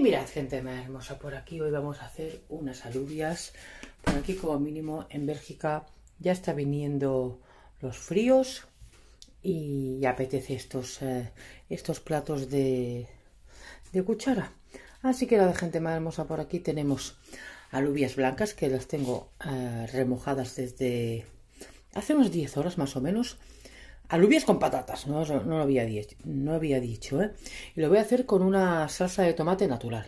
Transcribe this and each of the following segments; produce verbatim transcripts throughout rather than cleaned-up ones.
mirad, gente más hermosa, por aquí hoy vamos a hacer unas alubias. Por aquí, como mínimo, en Bélgica ya está viniendo los fríos y apetece estos, eh, estos platos de, de cuchara. Así que nada, gente más hermosa, por aquí tenemos alubias blancas que las tengo eh, remojadas desde hace unos diez horas más o menos. Alubias con patatas, no, no, lo, había dicho, no había dicho, ¿eh? Y lo voy a hacer con una salsa de tomate natural.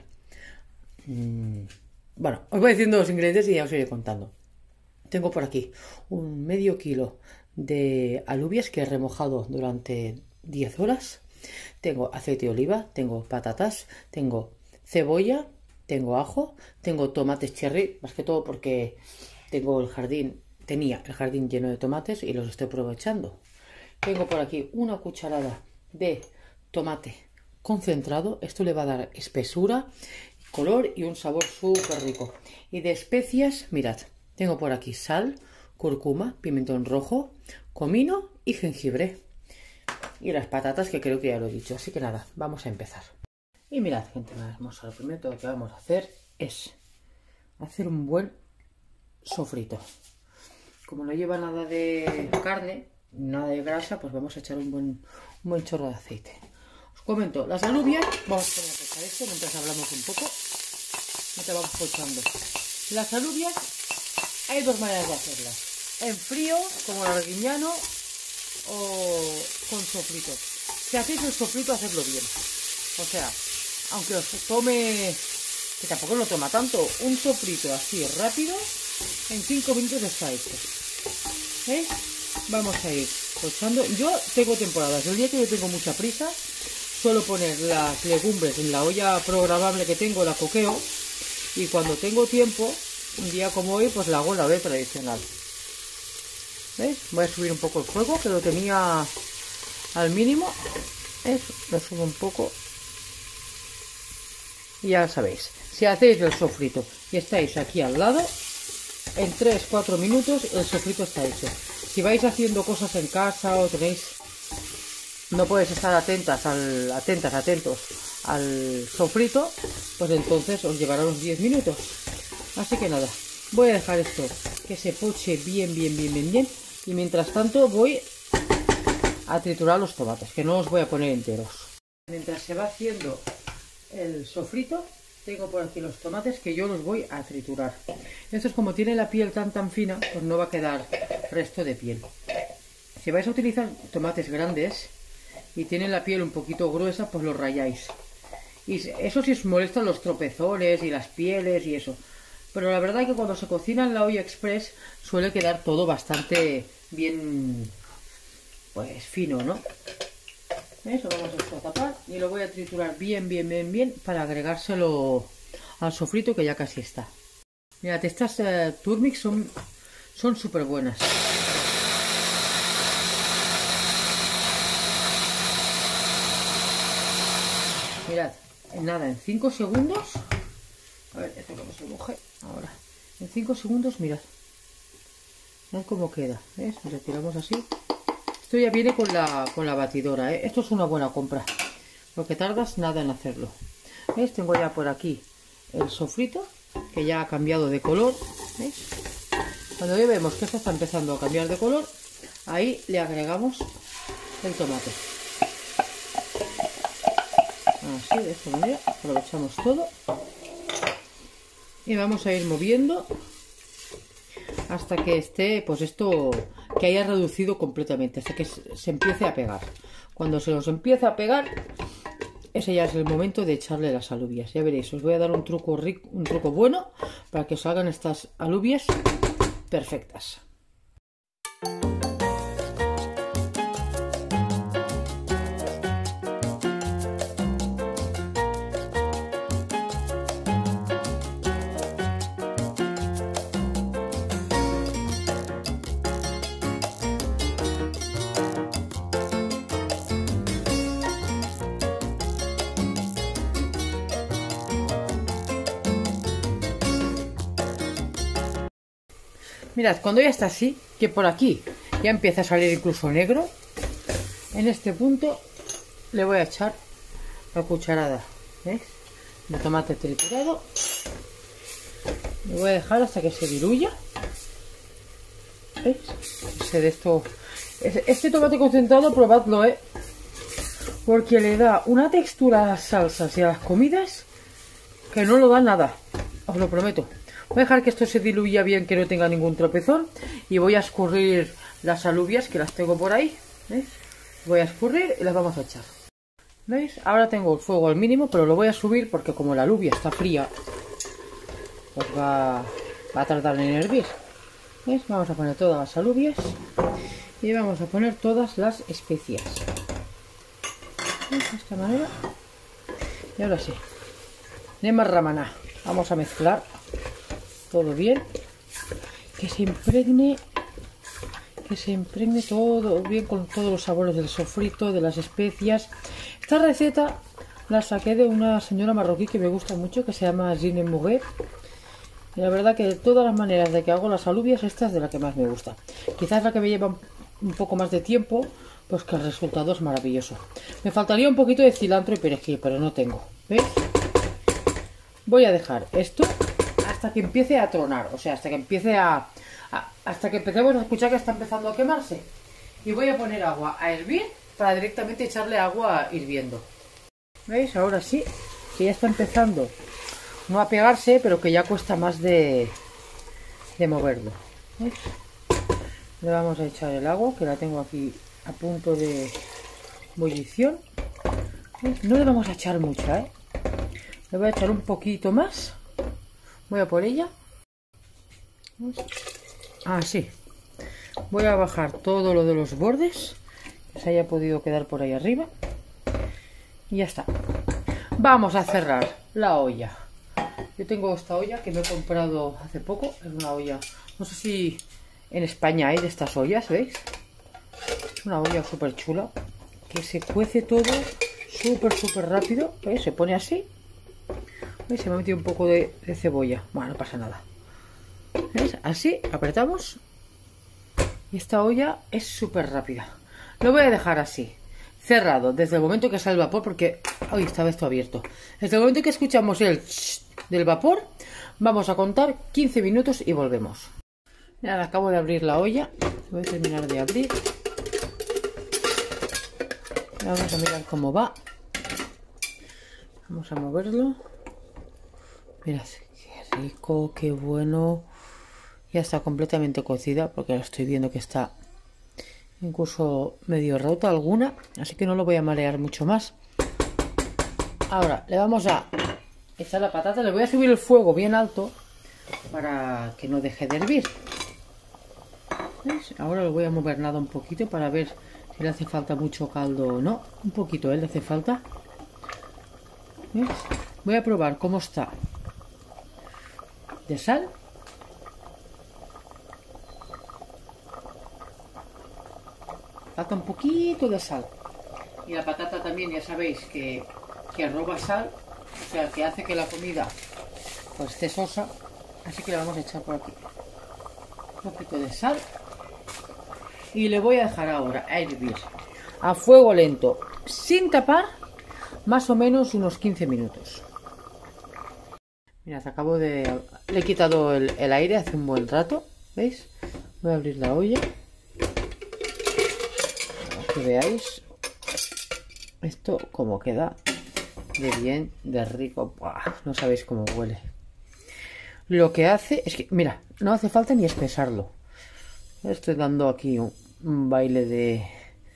Mm, bueno, os voy diciendo los ingredientes y ya os iré contando. Tengo por aquí un medio kilo de alubias que he remojado durante diez horas. Tengo aceite de oliva, tengo patatas, tengo cebolla, tengo ajo, tengo tomates cherry, más que todo porque tengo el jardín, tenía el jardín lleno de tomates y los estoy aprovechando. Tengo por aquí una cucharada de tomate concentrado. Esto le va a dar espesura, color y un sabor súper rico. Y de especias, mirad, tengo por aquí sal, cúrcuma, pimentón rojo, comino y jengibre. Y las patatas, que creo que ya lo he dicho. Así que nada, vamos a empezar. Y mirad, gente más hermosa, lo primero que vamos a hacer es hacer un buen sofrito. Como no lleva nada de carne, nada de grasa, pues vamos a echar un buen, un buen chorro de aceite. Os comento, las alubias, vamos a poner a pescar esto mientras hablamos un poco, mientras vamos pochando. Las alubias, hay dos maneras de hacerlas: en frío, como el arguiñano, o con sofrito. Si hacéis el sofrito, hacedlo bien. O sea, aunque os tome, que tampoco lo toma tanto, un sofrito así rápido, en cinco minutos está hecho. ¿Veis? Vamos a ir pochando. Yo tengo temporadas. El día que yo tengo mucha prisa, suelo poner las legumbres en la olla programable que tengo, la coqueo. Y cuando tengo tiempo, un día como hoy, pues la hago en la olla tradicional. ¿Veis? Voy a subir un poco el fuego, que lo tenía al mínimo. ¿Veis? Lo subo un poco. Y ya sabéis, si hacéis el sofrito y estáis aquí al lado, en tres cuatro minutos el sofrito está hecho. Si vais haciendo cosas en casa o tenéis, no podéis estar atentas al, atentas, atentos al sofrito, pues entonces os llevará unos diez minutos. Así que nada, voy a dejar esto que se poche bien, bien, bien, bien, bien. Y mientras tanto voy a triturar los tomates, que no los voy a poner enteros. Mientras se va haciendo el sofrito, tengo por aquí los tomates que yo los voy a triturar. Esto es como tiene la piel tan tan fina, pues no va a quedar resto de piel. Si vais a utilizar tomates grandes y tienen la piel un poquito gruesa, pues los rayáis. Y eso sí os molestan los tropezones y las pieles y eso. Pero la verdad es que cuando se cocina en la olla express suele quedar todo bastante bien, pues fino, ¿no? Eso vamos a tapar y lo voy a triturar bien, bien, bien, bien para agregárselo al sofrito, que ya casi está. Mirad, estas uh, turmix son son súper buenas. Mirad, en nada, en cinco segundos. A ver, esto cómo se moje. Ahora, en cinco segundos, mirad. Mirad cómo queda. ¿Ves? Retiramos así. Esto ya viene con la, con la batidora, ¿eh? Esto es una buena compra, porque tardas nada en hacerlo. ¿Ves? Tengo ya por aquí el sofrito, que ya ha cambiado de color. ¿Ves? Cuando ya vemos que esto está empezando a cambiar de color, ahí le agregamos el tomate. Así, de esta manera, aprovechamos todo. Y vamos a ir moviendo hasta que esté, pues esto, que haya reducido completamente, hasta que se empiece a pegar. Cuando se nos empieza a pegar, ese ya es el momento de echarle las alubias. Ya veréis, os voy a dar un truco rico, un truco bueno para que salgan estas alubias perfectas. Mirad, cuando ya está así, que por aquí ya empieza a salir incluso negro, en este punto le voy a echar la cucharada, ¿ves? de tomate triturado. Lo voy a dejar hasta que se diluya. ¿Veis? Ese de esto, este tomate concentrado, probadlo, ¿eh? Porque le da una textura a las salsas y a las comidas que no lo da nada. Os lo prometo. Voy a dejar que esto se diluya bien, que no tenga ningún tropezón. Y voy a escurrir las alubias, que las tengo por ahí. ¿Veis? Voy a escurrir y las vamos a echar. ¿Veis? Ahora tengo el fuego al mínimo, pero lo voy a subir porque como la alubia está fría, pues va, va a tardar en hervir. ¿Veis? Vamos a poner todas las alubias y vamos a poner todas las especias. ¿Veis? De esta manera. Y ahora sí. Nema ramaná. Vamos a mezclar todo bien. Que se impregne. Que se impregne todo bien con todos los sabores del sofrito, de las especias. Esta receta la saqué de una señora marroquí que me gusta mucho, que se llama Zine Mouguet. Y la verdad que de todas las maneras de que hago las alubias, esta es de la que más me gusta. Quizás la que me lleva un poco más de tiempo, pues que el resultado es maravilloso. Me faltaría un poquito de cilantro y perejil, pero no tengo. ¿Veis? Voy a dejar esto hasta que empiece a tronar, o sea, hasta que empiece a... a hasta que empecemos a escuchar que está empezando a quemarse. Y voy a poner agua a hervir para directamente echarle agua hirviendo. ¿Veis? Ahora sí, que ya está empezando no a pegarse, pero que ya cuesta más de, de moverlo. ¿Veis? Le vamos a echar el agua, que la tengo aquí a punto de ebullición. ¿Veis? No le vamos a echar mucha, ¿eh? Le voy a echar un poquito más. Voy a por ella. ¿Veis? Ah, sí. Voy a bajar todo lo de los bordes que se haya podido quedar por ahí arriba. Y ya está. Vamos a cerrar la olla. Yo tengo esta olla que me he comprado hace poco. Es una olla, no sé si en España hay de estas ollas, ¿veis? Es una olla súper chula, que se cuece todo súper, súper rápido. ¿Veis? Se pone así. ¿Veis? Se me ha metido un poco de, de cebolla. Bueno, no pasa nada. ¿Veis? Así, apretamos. Y esta olla es súper rápida. Lo voy a dejar así, cerrado, desde el momento que sale el vapor, porque... ¡Ay! Estaba esto abierto. Desde el momento que escuchamos el del vapor, vamos a contar quince minutos y volvemos. Mirad, acabo de abrir la olla. Voy a terminar de abrir. Vamos a mirar cómo va. Vamos a moverlo. Mirad, qué rico, qué bueno. Ya está completamente cocida, porque lo estoy viendo que está incluso medio rota alguna, así que no lo voy a marear mucho más. Ahora le vamos a echar la patata. Le voy a subir el fuego bien alto para que no deje de hervir. ¿Veis? Ahora lo voy a mover nada un poquito para ver si le hace falta mucho caldo o no. Un poquito, ¿eh? Le hace falta. ¿Veis? Voy a probar cómo está de sal. Falta un poquito de sal. Y la patata también, ya sabéis que, que roba sal, o sea, que hace que la comida pues esté sosa. Así que la vamos a echar por aquí. Un poquito de sal. Y le voy a dejar ahora a hervir a fuego lento, sin tapar, más o menos unos quince minutos. Mirad, acabo de... Le he quitado el, el aire hace un buen rato. ¿Veis? Voy a abrir la olla. Que veáis esto como queda de bien, de rico. ¡Buah! No sabéis cómo huele. Lo que hace es que, mira, no hace falta ni espesarlo. Estoy dando aquí un, un baile de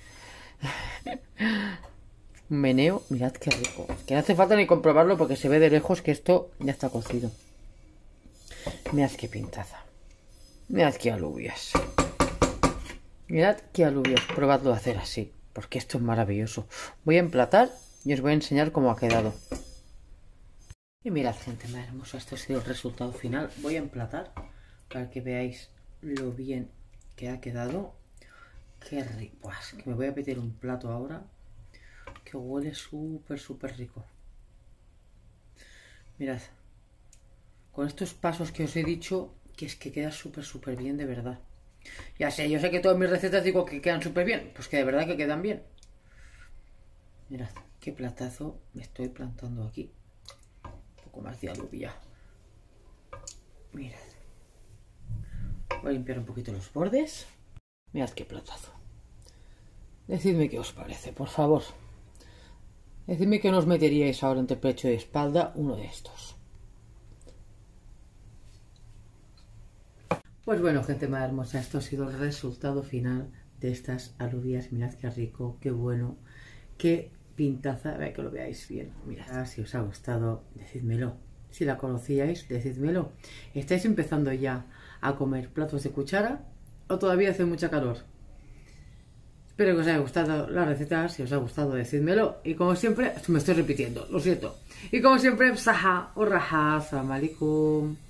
un meneo. Mirad qué rico. Que no hace falta ni comprobarlo porque se ve de lejos que esto ya está cocido. Mirad qué pintaza. Mirad qué alubias. Mirad qué alubias, probadlo a hacer así, porque esto es maravilloso. Voy a emplatar y os voy a enseñar cómo ha quedado. Y mirad, gente, más hermosa, este ha sido el resultado final. Voy a emplatar para que veáis lo bien que ha quedado. Qué rico, es que me voy a pedir un plato ahora que huele súper, súper rico. Mirad, con estos pasos que os he dicho, que es que queda súper, súper bien de verdad. Ya sé, yo sé que todas mis recetas digo que quedan súper bien, pues que de verdad que quedan bien. Mirad, qué platazo me estoy plantando aquí. poco más de alubia. Mirad. Voy a limpiar un poquito los bordes. Mirad qué platazo. Decidme qué os parece, por favor. Decidme que no os meteríais ahora entre pecho y espalda uno de estos. Pues bueno, gente más hermosa, esto ha sido el resultado final de estas alubias. Mirad qué rico, qué bueno, qué pintaza. Vean que lo veáis bien. Mirad, si os ha gustado, decídmelo. Si la conocíais, decídmelo. ¿Estáis empezando ya a comer platos de cuchara o todavía hace mucha calor? Espero que os haya gustado la receta. Si os ha gustado, decídmelo. Y como siempre, me estoy repitiendo, lo siento. Y como siempre, saha o raja, salam alaikum.